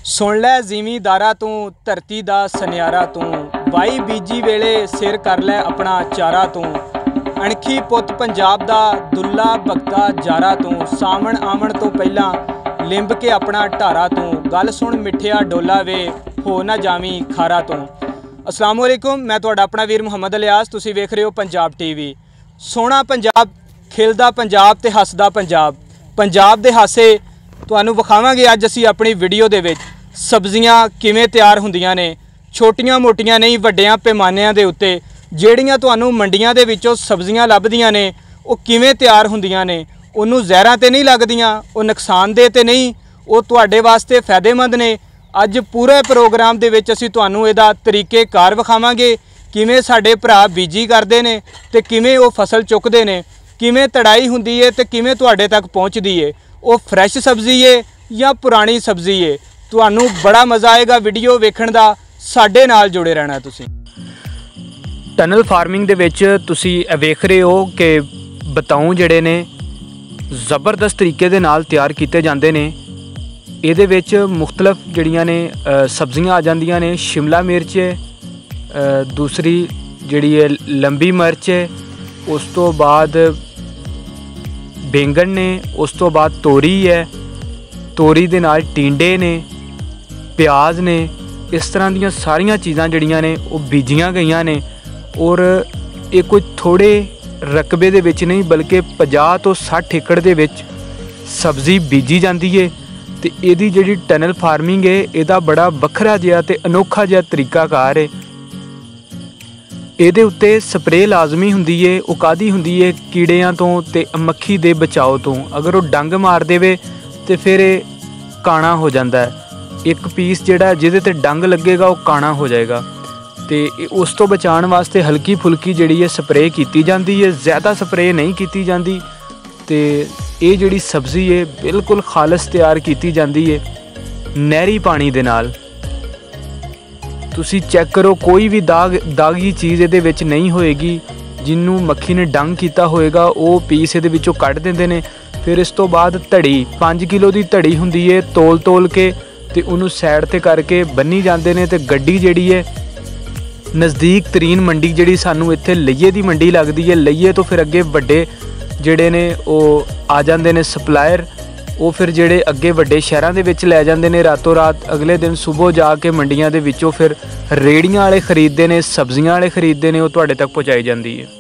सुन लै जिमीदारा तू धरती दा सनियारा तू वाई बीजी वेले सिर कर लै अपना चारा तू अणखी पुत पंजाब दा दुल्ला भगता जारा तू सावण आवन तो पहला लिंब के अपना ढारा तू गल सुन मिठिया डोला वे हो ना जावी खारा तू। अस्सलाम वालेकुम, मैं तुहाडा अपना वीर मुहम्मद इलियास, तुसीं वेख रहे हो पंजाब टीवी। सोहना पंजाब, खिलदा पंजाब ते हसदा पंजाब। पंजाब दे हासे तुहानूं विखावांगे अज असीं अपनी वीडियो दे विच सब्जियां किवें तैयार हुंदियां ने, छोटियां मोटियां नहीं वड्डियां पैमानिਆਂ ਦੇ ਉੱਤੇ ਜਿਹੜੀਆਂ ਤੁਹਾਨੂੰ ਮੰਡੀਆਂ ਦੇ ਵਿੱਚੋਂ ਸਬਜ਼ੀਆਂ ਲੱਭਦੀਆਂ ਨੇ ਉਹ ਕਿਵੇਂ ਤਿਆਰ ਹੁੰਦੀਆਂ ਨੇ। ਉਹਨੂੰ ਜ਼ਹਿਰਾਂ ਤੇ ਨਹੀਂ ਲੱਗਦੀਆਂ, ਉਹ ਨੁਕਸਾਨਦੇਹ ਤੇ ਨਹੀਂ, ਉਹ ਤੁਹਾਡੇ ਵਾਸਤੇ ਫਾਇਦੇਮੰਦ ਨੇ। ਅੱਜ ਪੂਰੇ ਪ੍ਰੋਗਰਾਮ ਦੇ ਵਿੱਚ ਅਸੀਂ ਤੁਹਾਨੂੰ ਇਹਦਾ ਤਰੀਕੇਕਾਰ ਵਿਖਾਵਾਂਗੇ, ਕਿਵੇਂ ਸਾਡੇ ਭਰਾ ਬੀਜੀ ਕਰਦੇ ਨੇ ਤੇ ਕਿਵੇਂ ਉਹ ਫਸਲ ਚੁੱਕਦੇ ਨੇ, ਕਿਵੇਂ ਤੜਾਈ ਹੁੰਦੀ ਹੈ ਤੇ ਕਿਵੇਂ ਤੁਹਾਡੇ ਤੱਕ ਪਹੁੰਚਦੀ ਹੈ। ਉਹ ਫਰੈਸ਼ ਸਬਜ਼ੀ ਹੈ ਜਾਂ ਪੁਰਾਣੀ ਸਬਜ਼ੀ ਹੈ। ਤੁਹਾਨੂੰ बड़ा मज़ा आएगा वीडियो वेखण दा, साडे नाल जुड़े रहना। तुसीं टनल फार्मिंग दे विच तुसीं वेख रहे हो कि बताऊं जिहड़े ने ज़बरदस्त तरीके दे नाल तैयार कीते जांदे ने। इहदे विच मुख्तलिफ जिहड़ियां ने सब्जियां आ जांदियां ने। शिमला मिर्च है, दूसरी जिहड़ी है लंबी मिर्च है, उस तो बाद बैंगन ने, उस तो बाद तोरी है, तोरी दे नाल टिंडे ने, प्याज ने। इस तरह दियां सारियां चीज़ां जड़ियां ने वो बीजियां गईयां ने। और ये कोई थोड़े रकबे दे विच नहीं बल्कि 50 तो 60 एकड़ दे विच सब्जी बीजी जाती है। तो इहदी जिहड़ी टनल फार्मिंग है इहदा बड़ा वखरा जिहा ते अनोखा जिहा तरीकाकार है। इहदे उत्ते स्प्रे लाजमी हुंदी है। वो काहदी हुंदी है? कीड़ियां तो ते मक्खी दे बचाव तो। अगर वो डंग मार देवे तो फिर काणा हो जाता है। एक पीस जिहड़ा जिहदे ते डंग लगेगा वो काणा हो जाएगा। तो उस तो बचाने वास्ते हल्की फुल्की जिहड़ी है स्प्रे की जाती है, ज़्यादा स्प्रे नहीं की जाती। तो ये जिहड़ी सब्ज़ी है बिल्कुल खालस तैयार की जाती है नहरी पानी दे नाल। तुसी चेक करो कोई भी दागी चीज़ इहदे विच नहीं होएगी। जिन्हों मक्खी ने डंग किया होएगा वो पीस इहदे विचों कढ दिंदे ने। फिर इस तो बाद धड़ी 5 किलो की धड़ी हुंदी है, तोल के ते उन्होंने सैड ते करके बन्नी जाते हैं। तो गड्डी जिहड़ी है नज़दीक तरीन मंडी जिहड़ी सानू इत्थे लईए दी मंडी लगती है, लईए तो फिर अगे वड्डे जिहड़े ने वो आ जाते हैं सप्लायर। वो फिर जिहड़े अगे वड्डे शहरां दे विच लै जाते हैं रातों रात। अगले दिन सुबह जाके मंडियां दे विचों फिर रेहड़ियां वाले खरीदते हैं, सब्जियां वाले खरीदते हैं, वो तुहाडे तक पहुँचाई जाती है।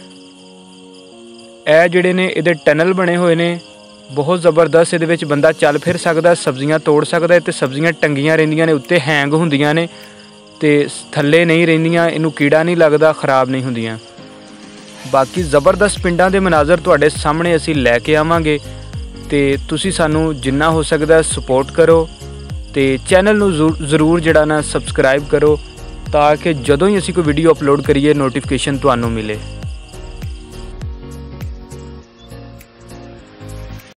ਇਹ ਜਿਹੜੇ ਨੇ ਇਹਦੇ टनल बने हुए ने बहुत ज़बरदस्त। ਇਹਦੇ ਵਿੱਚ ਬੰਦਾ ਚੱਲ ਫਿਰ ਸਕਦਾ, ਸਬਜ਼ੀਆਂ ਤੋੜ ਸਕਦਾ ਤੇ ਸਬਜ਼ੀਆਂ ਟੰਗੀਆਂ ਰਹਿੰਦੀਆਂ ਨੇ, ਉੱਤੇ ਹੈਂਗ ਹੁੰਦੀਆਂ ਨੇ ਤੇ ਥੱਲੇ ਨਹੀਂ ਰਹਿੰਦੀਆਂ। ਇਹਨੂੰ ਕੀੜਾ ਨਹੀਂ ਲੱਗਦਾ, ख़राब नहीं ਹੁੰਦੀਆਂ। ਬਾਕੀ ज़बरदस्त ਪਿੰਡਾਂ ਦੇ ਮਨਾਜ਼ਰ ਤੁਹਾਡੇ ਸਾਹਮਣੇ ਅਸੀਂ ਲੈ ਕੇ ਆਵਾਂਗੇ ਤੇ ਤੁਸੀਂ ਸਾਨੂੰ ਜਿੰਨਾ ਹੋ ਸਕਦਾ ਸਪੋਰਟ ਕਰੋ ਤੇ ਚੈਨਲ ਨੂੰ ਜ਼ਰੂਰ ਜਿਹੜਾ ਨਾ ਸਬਸਕ੍ਰਾਈਬ ਕਰੋ ਤਾਂ ਕਿ ਜਦੋਂ ਹੀ ਅਸੀਂ ਕੋਈ ਵੀਡੀਓ ਅਪਲੋਡ ਕਰੀਏ ਨੋਟੀਫਿਕੇਸ਼ਨ ਤੁਹਾਨੂੰ ਮਿਲੇ।